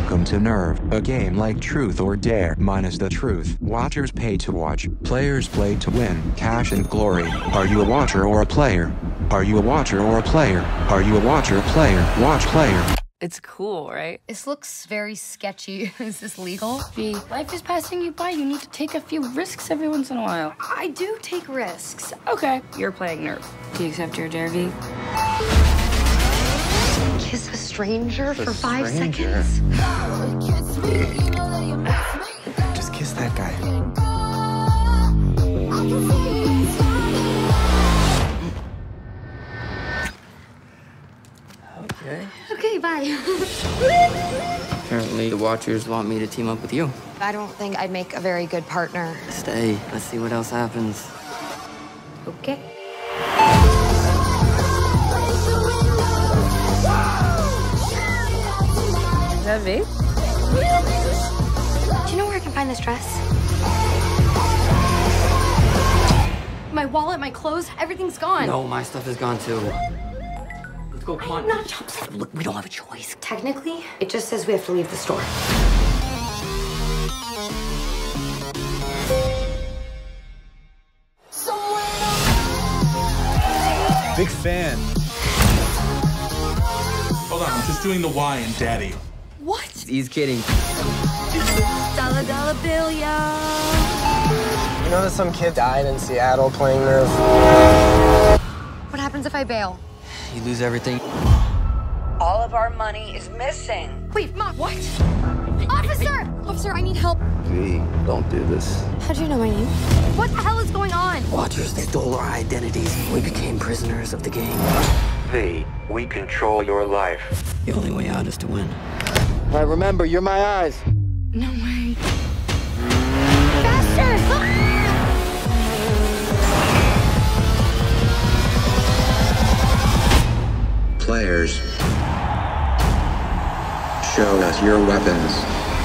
Welcome to Nerve, a game like Truth or Dare minus the truth. Watchers pay to watch, players play to win cash and glory. Are you a watcher or a player? Are you a watcher or a player? Are you a watcher, player, watch player? It's cool, right? This looks very sketchy. Is this legal? V, life is passing you by. You need to take a few risks every once in a while. I do take risks. Okay, you're playing Nerve. Do you accept your dare, V? Kiss a stranger for 5 seconds? Just kiss that guy. Okay. Okay, bye. Apparently, the Watchers want me to team up with you. I don't think I'd make a very good partner. Stay. Let's see what else happens. Okay. Is that V? Do you know where I can find this dress? My wallet, my clothes, everything's gone. No, my stuff is gone too. Let's go, come on. Not jump. Look, we don't have a choice. Technically, it just says we have to leave the store. Big fan. Hold on, I'm just doing the Y in Daddy. What? He's kidding. Dollar dollar bill, y'all. You know that some kid died in Seattle playing Nerve? What happens if I bail? You lose everything. All of our money is missing. Wait, Mom, what? Officer! Officer, I need help. V, don't do this. How do you know my name? What the hell is going on? Watchers, they stole our identities. We became prisoners of the game. V, we control your life. The only way out is to win. All right, remember, you're my eyes. No way. Faster! Players, show us your weapons.